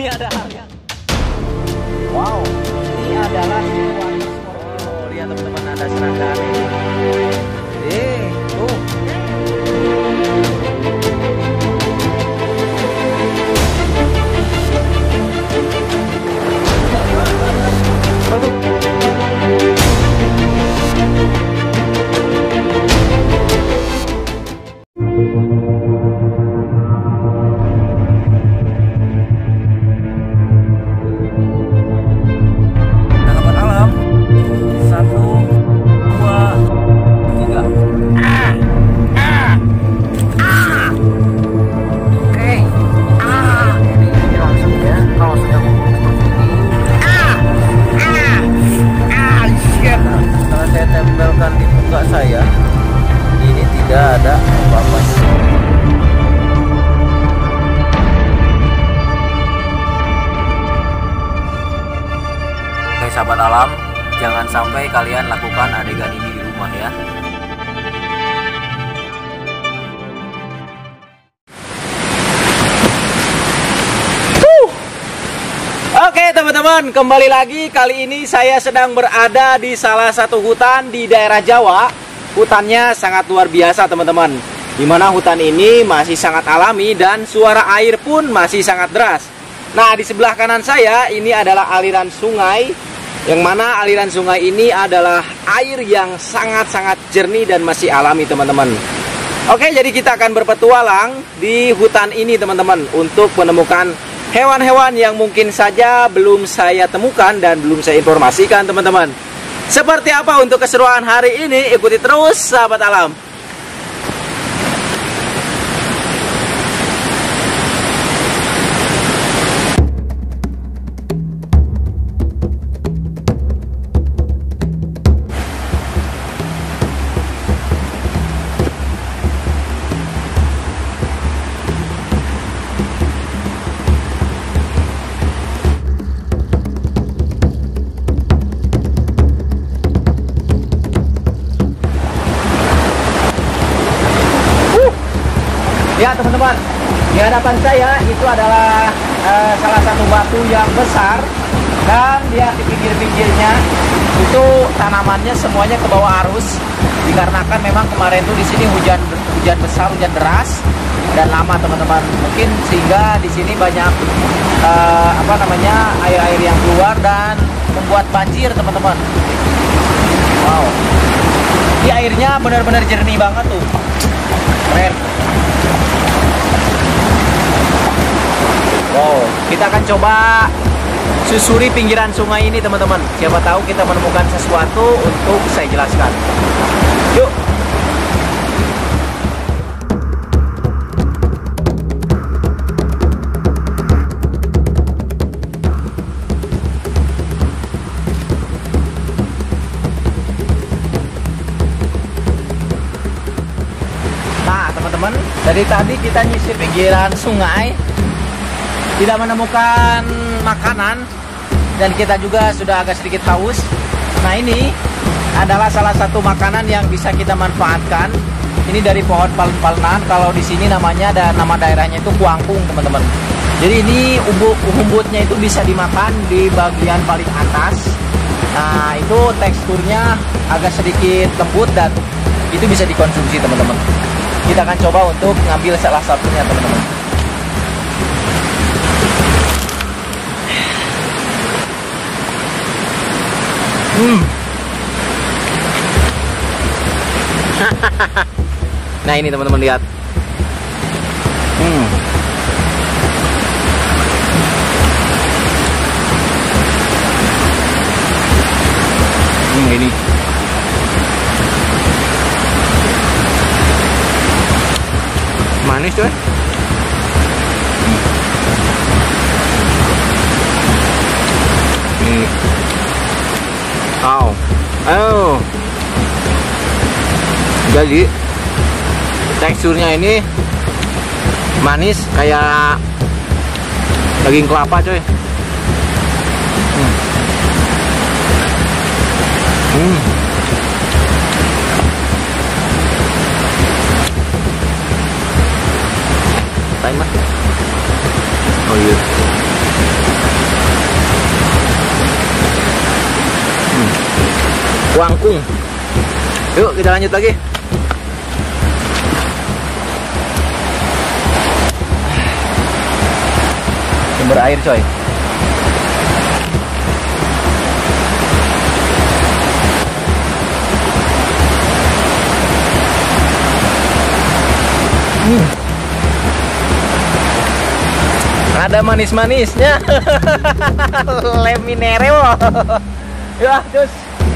ini ada hal yang wow, ini adalah Siliwangi Scorpio. Lihat teman-teman, ada serangga ini. Tuh. Di muka saya ini tidak ada apa-apa. Oke sahabat alam, jangan sampai kalian lakukan adegan ini di rumah ya. Oke teman-teman, kembali lagi. Kali ini saya sedang berada di salah satu hutan di daerah Jawa. Hutannya sangat luar biasa teman-teman, dimana hutan ini masih sangat alami dan suara air pun masih sangat deras. Nah di sebelah kanan saya ini adalah aliran sungai, yang mana aliran sungai ini adalah air yang sangat-sangat jernih dan masih alami teman-teman. Oke, jadi kita akan berpetualang di hutan ini teman-teman, untuk menemukan hewan-hewan yang mungkin saja belum saya temukan dan belum saya informasikan teman-teman. Seperti apa untuk keseruan hari ini? Ikuti terus sahabat alam. Ya teman-teman, di hadapan saya itu adalah salah satu batu yang besar, dan dia di pinggir-pinggirnya itu tanamannya semuanya ke bawah arus, dikarenakan memang kemarin itu di sini hujan besar, hujan deras dan lama teman-teman. Mungkin sehingga di sini banyak air-air yang keluar dan membuat banjir teman-teman. Wow, ini airnya benar-benar jernih banget tuh, keren. Wow, kita akan coba susuri pinggiran sungai ini teman-teman. Siapa tahu kita menemukan sesuatu untuk saya jelaskan. Yuk. Nah teman-teman, dari tadi kita nyisir pinggiran sungai, tidak menemukan makanan, dan kita juga sudah agak sedikit haus. Nah ini adalah salah satu makanan yang bisa kita manfaatkan. Ini dari pohon palem-palenan. Kalau di sini namanya, ada nama daerahnya itu kuangkung teman-teman. Jadi ini umbutnya itu bisa dimakan di bagian paling atas. Nah itu teksturnya agak sedikit lembut dan itu bisa dikonsumsi teman-teman. Kita akan coba untuk ngambil salah satunya teman-teman. Nah ini teman-teman lihat. Ini manis coy. Ini jadi teksturnya ini manis kayak daging kelapa coy. Time mas. Oh iya. Wangkung. Yuk kita lanjut lagi. Sumber air coy. Ada manis-manisnya. Leminere. Ya, terus.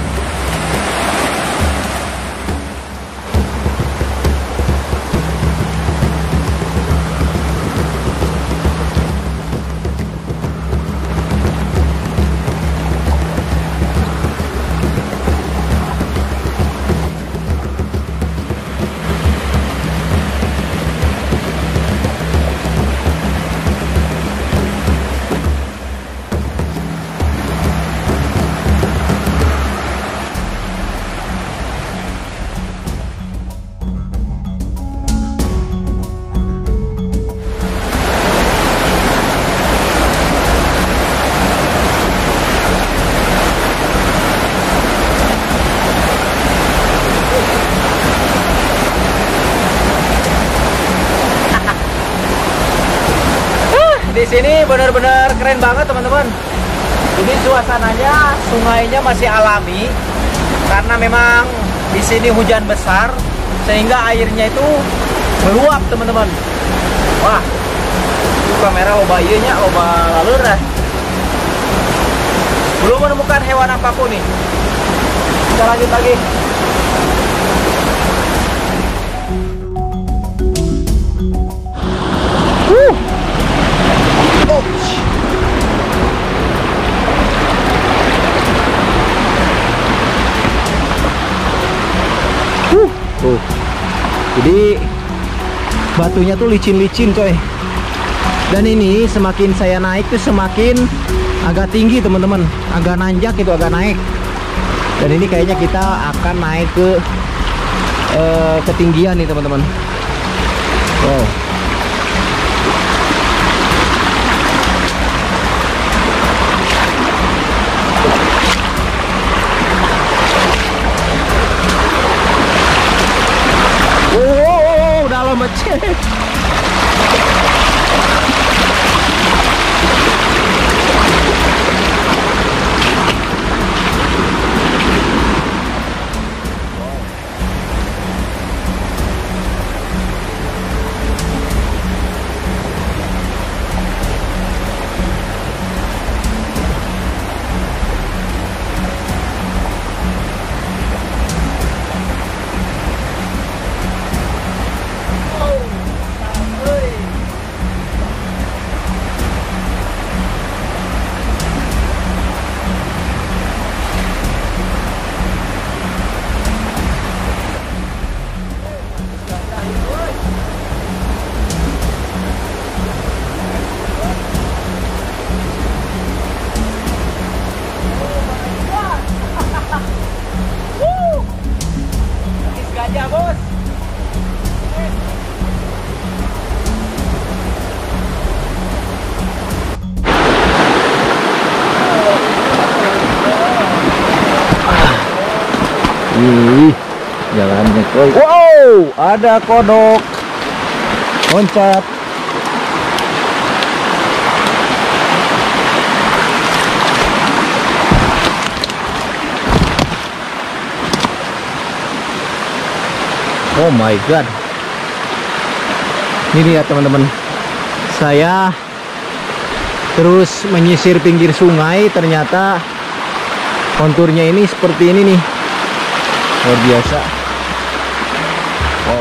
Di sini benar-benar keren banget teman-teman. Ini suasananya, sungainya masih alami karena memang di sini hujan besar sehingga airnya itu meluap teman-teman. Wah, itu kamera loba ieu nya, loba laleur dah. Belum menemukan hewan apapun nih. Kita lanjut lagi. Jadi batunya tuh licin-licin coy. Dan ini semakin saya naik tuh semakin agak tinggi teman-teman, agak nanjak itu, agak naik. Dan ini kayaknya kita akan naik ke ketinggian nih teman-teman. Wow. Dalam macet. Gajah bos. Jalannya coy. Wow, ada kodok loncat. Oh my god. Ini lihat teman-teman. Saya terus menyisir pinggir sungai, ternyata konturnya ini seperti ini nih. Luar biasa. Wow.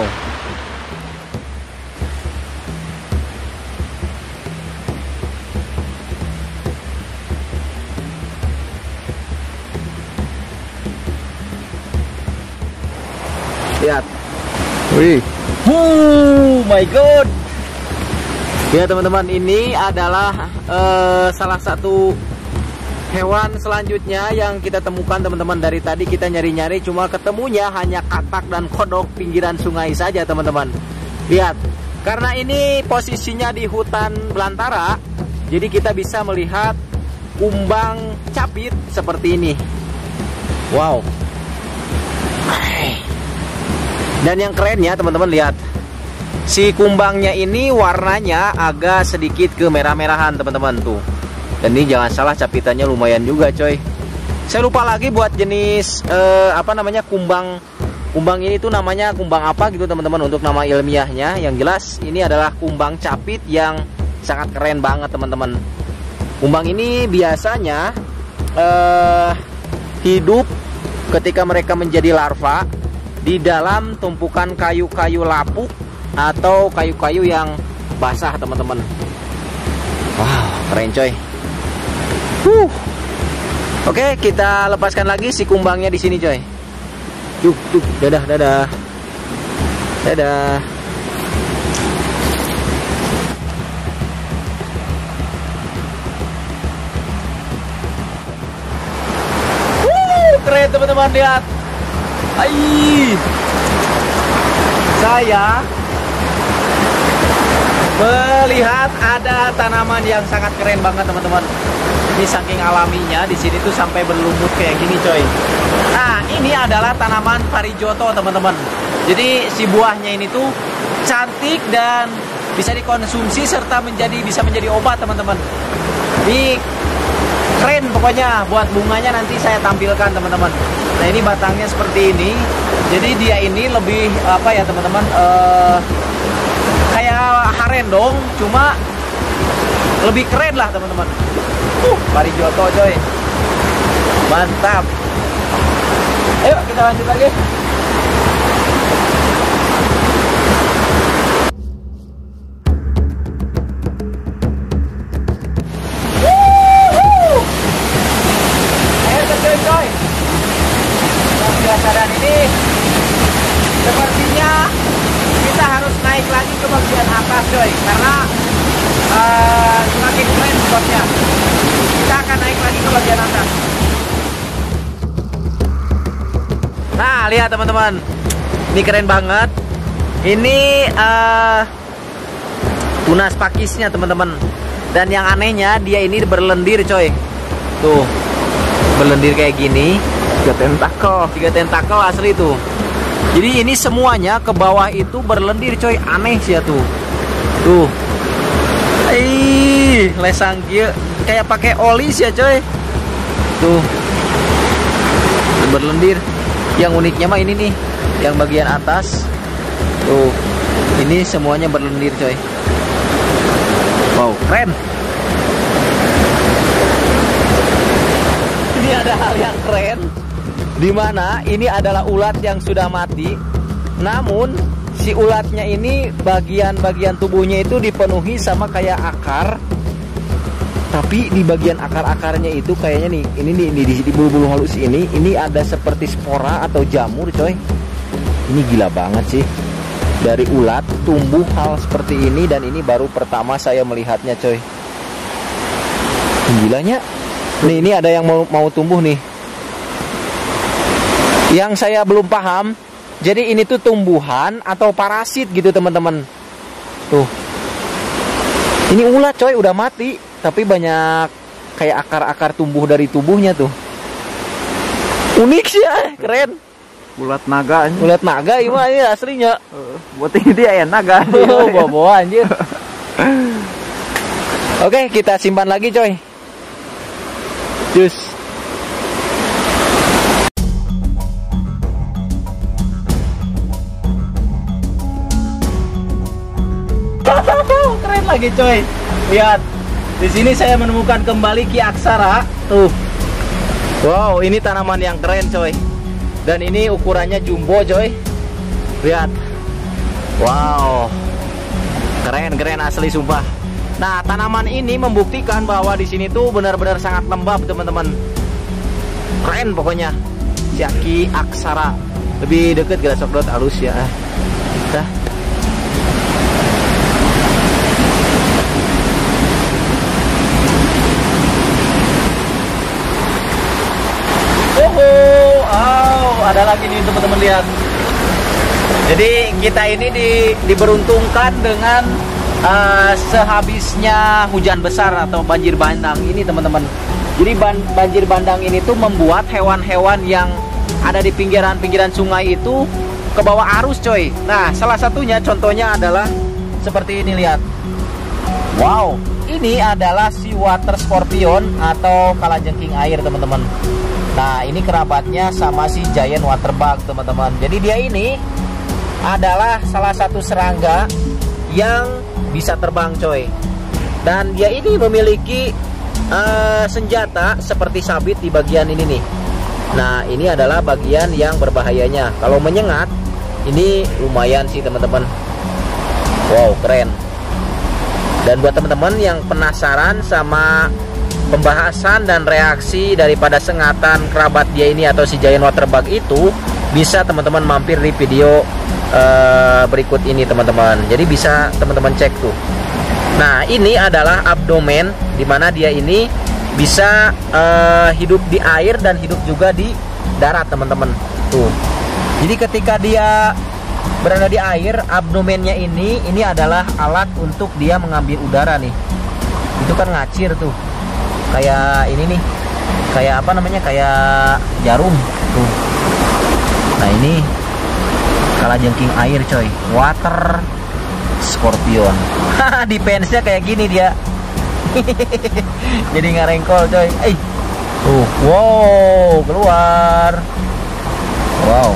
Lihat. Wih. Oh my god. Ya teman-teman, ini adalah salah satu hewan selanjutnya yang kita temukan teman-teman. Dari tadi kita nyari-nyari, cuma ketemunya hanya katak dan kodok pinggiran sungai saja teman-teman. Lihat, karena ini posisinya di hutan belantara, jadi kita bisa melihat kumbang capit seperti ini. Wow, Dan yang kerennya teman-teman lihat, si kumbangnya ini warnanya agak sedikit kemerah-merahan teman-teman tuh. Dan ini jangan salah capitannya lumayan juga coy. Saya lupa lagi buat jenis apa namanya kumbang ini tuh namanya kumbang apa gitu teman-teman untuk nama ilmiahnya. Yang jelas ini adalah kumbang capit yang sangat keren banget teman-teman. Kumbang ini biasanya hidup ketika mereka menjadi larva di dalam tumpukan kayu-kayu lapuk atau kayu-kayu yang basah teman-teman. Wow, keren coy. Oke, kita lepaskan lagi si kumbangnya di sini coy. Tuh, dadah. Keren teman-teman, lihat. Saya melihat ada tanaman yang sangat keren banget teman-teman. Ini saking alaminya di sini tuh sampai berlumut kayak gini coy. Nah, ini adalah tanaman parijoto teman-teman. Jadi si buahnya ini tuh cantik dan bisa dikonsumsi serta bisa menjadi obat teman-teman. Ini keren pokoknya. Buat bunganya nanti saya tampilkan teman-teman. Nah, ini batangnya seperti ini. Jadi dia ini lebih apa ya teman-teman? Kayak harendong, cuma lebih keren lah teman-teman. Parijoto coy, mantap. Ayo kita lanjut lagi. Ayo coy. Yang biasa dan ini sepertinya kita harus naik lagi ke bagian atas coy, karena semakin keren spotnya. Kita akan naik lagi ke bagian atas. Nah, lihat teman-teman, ini keren banget. Ini tunas pakisnya teman-teman. Dan yang anehnya dia ini berlendir coy. Tuh, berlendir kayak gini. 3 tentakel asli tuh. Jadi ini semuanya ke bawah itu berlendir coy. Aneh sih ya tuh. Tuh. Lesang kia kayak pakai oli sih ya coy. Tuh. Berlendir. Yang uniknya mah ini nih, yang bagian atas. Tuh. Ini semuanya berlendir coy. Wow, keren. Ini ada hal yang keren, dimana ini adalah ulat yang sudah mati. Namun si ulatnya ini bagian-bagian tubuhnya itu dipenuhi sama kayak akar. Tapi di bagian akar-akarnya itu kayaknya nih, ini di bulu-bulu halus ini ada seperti spora atau jamur coy. Ini gila banget sih. Dari ulat tumbuh hal seperti ini, dan ini baru pertama saya melihatnya coy. Gilanya. Nih, ini ada yang mau tumbuh nih. Yang saya belum paham, jadi ini tuh tumbuhan atau parasit gitu teman-teman. Tuh. Ini ulat coy, udah mati, tapi banyak kayak akar-akar tumbuh dari tubuhnya tuh. Unik sih ya, keren. Ulat naga. Ulat naga ini aslinya. Buat ini dia ya naga. Bawa anjir. Oke, kita simpan lagi coy. Jus. Keren lagi coy. Lihat. Di sini saya menemukan kembali Ki Aksara. Tuh. Wow, ini tanaman yang keren coy. Dan ini ukurannya jumbo coy. Lihat. Wow. Keren asli sumpah. Nah, tanaman ini membuktikan bahwa di sini tuh benar-benar sangat lembab, teman-teman. Keren pokoknya. Si Ki Aksara. Lebih deket gak sok dot halus ya. Kita. Ada lagi nih teman-teman, lihat. Jadi kita ini diberuntungkan dengan sehabisnya hujan besar atau banjir bandang ini teman-teman. Jadi banjir bandang ini tuh membuat hewan-hewan yang ada di pinggiran-pinggiran sungai itu ke bawah arus coy. Nah, salah satunya contohnya adalah seperti ini, lihat. Wow, ini adalah si water scorpion atau kalajengking air teman-teman. Nah, ini kerabatnya sama si giant water bug teman-teman. Jadi dia ini adalah salah satu serangga yang bisa terbang coy. Dan dia ini memiliki senjata seperti sabit di bagian ini nih. Nah, ini adalah bagian yang berbahayanya. Kalau menyengat, ini lumayan sih teman-teman. Wow, keren. Dan buat teman-teman yang penasaran sama pembahasan dan reaksi daripada sengatan kerabat dia ini atau si giant water bug itu, bisa teman-teman mampir di video berikut ini teman-teman. Jadi bisa teman-teman cek tuh. Nah, ini adalah abdomen, dimana dia ini bisa hidup di air dan hidup juga di darat teman-teman. Tuh. Jadi ketika dia berada di air, abdomennya ini adalah alat untuk dia mengambil udara nih. Itu kan ngacir tuh. Kayak ini nih. Kayak apa namanya? Kayak jarum tuh. Nah, ini kalajengking air coy. Water scorpion. Defense-nya kayak gini dia. Jadi ngarengkol coy. Wow, keluar. Wow.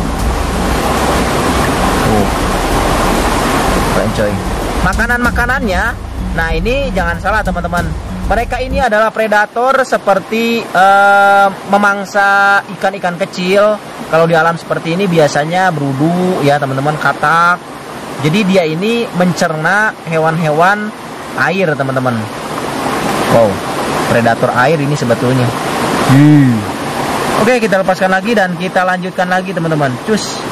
Keren coy. Makanan-makanannya, nah ini jangan salah teman-teman. Mereka ini adalah predator seperti memangsa ikan-ikan kecil. Kalau di alam seperti ini biasanya berudu ya teman-teman, katak. Jadi dia ini mencerna hewan-hewan air teman-teman. Wow, predator air ini sebetulnya. Oke, kita lepaskan lagi dan kita lanjutkan lagi teman-teman. Cus.